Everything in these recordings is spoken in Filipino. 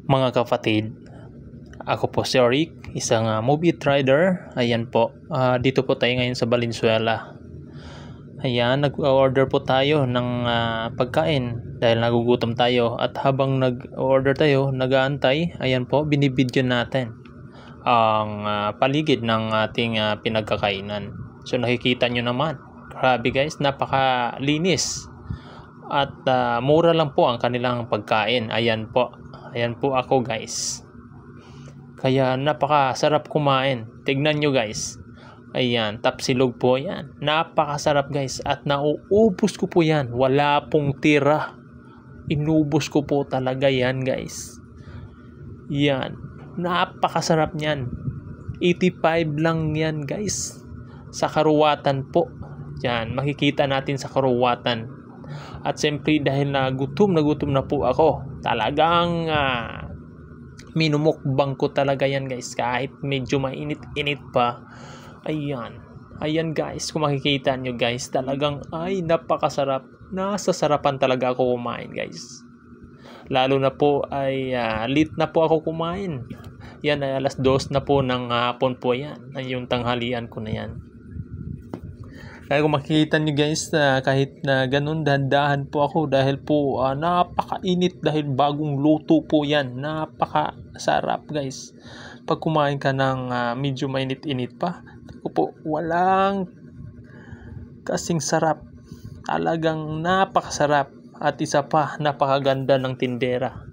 Mga kapatid, ako po si Rick, isang movie trader. Ayan po, dito po tayo ngayon sa Valenzuela. Ayan, nag-order po tayo ng pagkain dahil nagugutom tayo. At habang nag-order tayo, nag-aantay, ayan po, binibidyo natin ang paligid ng ating pinagkakainan. So nakikita nyo naman, grabe guys, napakalinis. At mura lang po ang kanilang pagkain. Ayan po ako guys. Kaya napakasarap kumain. Tignan nyo guys. Ayan, tapsilog po yan. Napakasarap guys. At nauubos ko po yan. Wala pong tira. Inubos ko po talaga yan guys. Yan. Napakasarap yan. 85 lang yan guys. Sa Karuwatan po. Yan, makikita natin sa Karuwatan. At siyempre dahil gutom na po ako, talagang minumukbang ko talaga yan guys, kahit medyo mainit-init pa. Ayan guys, kung makikita nyo guys, talagang napakasarap. Nasasarapan talaga ako kumain guys. Lalo na po ay late na po ako kumain. Yan ay alas 2 na po ng hapon po yan. Yung tanghalian ko na yan. Kaya kung makikita nyo guys, kahit na ganun, dahan-dahan po ako dahil po napakainit dahil bagong luto po yan. Napakasarap guys. Pag kumain ka ng medyo mainit-init pa, po, walang kasing sarap. Talagang napakasarap. At isa pa, napakaganda ng tindera.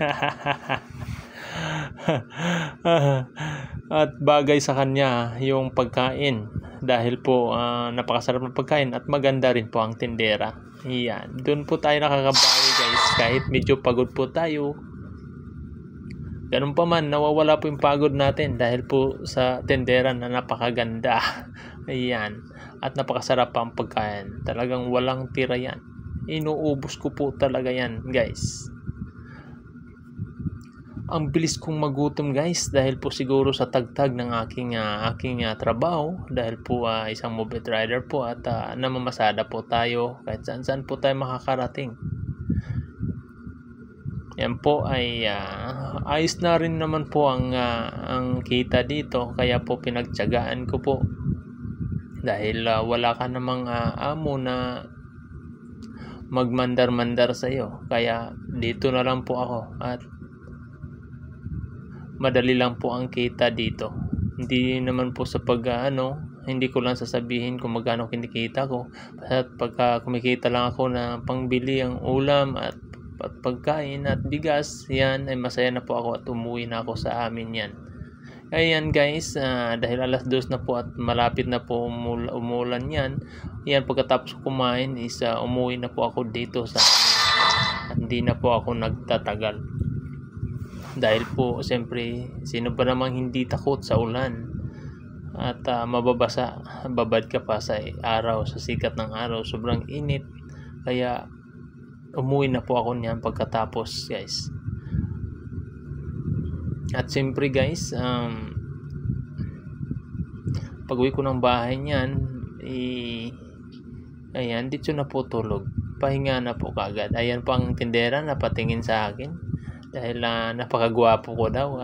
At bagay sa kanya yung pagkain dahil po napakasarap ng pagkain at maganda rin po ang tindera. Iyan, doon po tayo nakakabawi guys, kahit medyo pagod po tayo. Ganun pa man, nawawala po yung pagod natin dahil po sa tindera na napakaganda. Ayan, at napakasarap pa ang pagkain. Talagang walang tira yan. Inuubos ko po talaga yan guys. Ang bilis kong magutom guys dahil po siguro sa tagtag ng aking trabaho, dahil po isang movie rider po at namamasada po tayo kahit saan po tayo makakarating. Yan po ay ayos na rin naman po ang kita dito, kaya po pinagtiyagaan ko po dahil wala ka namang amo na magmandar-mandar sa iyo, kaya dito na lang po ako at madali lang po ang kita dito. Hindi naman po sa hindi ko lang sasabihin kung magkano kinikita ko. At pagka kumikita lang ako na pangbili ang ulam at pagkain at bigas, yan ay masaya na po ako at umuwi na ako sa amin yan. Ayan guys, dahil alas 2 na po at malapit na po umulan yan. Yan, pagkatapos kumain is umuwi na po ako dito sa amin. At hindi na po ako nagtatagal. Dahil po, siyempre, sino ba namang hindi takot sa ulan? At mababasa, babad ka pa sa araw, sa sikat ng araw. Sobrang init. Kaya, umuwi na po ako niyan pagkatapos, guys. At siyempre, guys, pag-uwi ko ng bahay niyan, ayan, dito na po tulog. Pahinga na po kagad. Ayan po ang tindera na patingin sa akin. Dahil napakagwapo ko daw.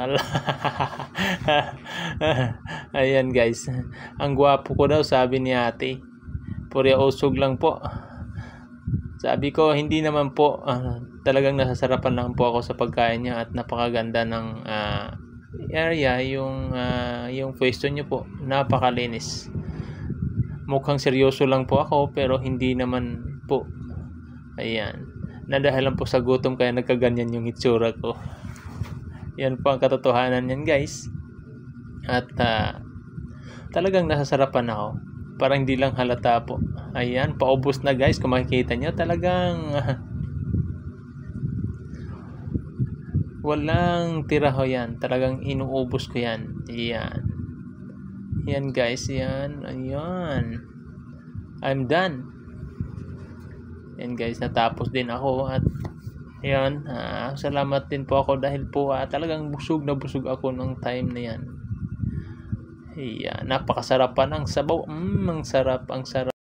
Ayan guys, ang gwapo ko daw, sabi ni ate. Puri usog lang po. Sabi ko, hindi naman po. Talagang nasasarapan lang po ako sa pagkain niya at napakaganda ng area. Yung pwesto niyo po, napakalinis. Mukhang seryoso lang po ako pero hindi naman po. Ayan, na dahil lang po sa gutom kaya nagkaganyan yung itsura ko. Yan po ang katotohanan yan guys. At talagang nasasarapan ako. Parang hindi lang halata po. Ayan, paubos na guys. Kung makikita nyo, talagang walang tira ho yan. Talagang inuubos ko yan. Ayan. Yan guys, yan. Ayan. I'm done. Yan guys, natapos din ako at yan, salamat din po ako dahil po talagang busog na busog ako ng time na yan. Napakasarap pa ng sabaw. Ang sarap, ang sarap.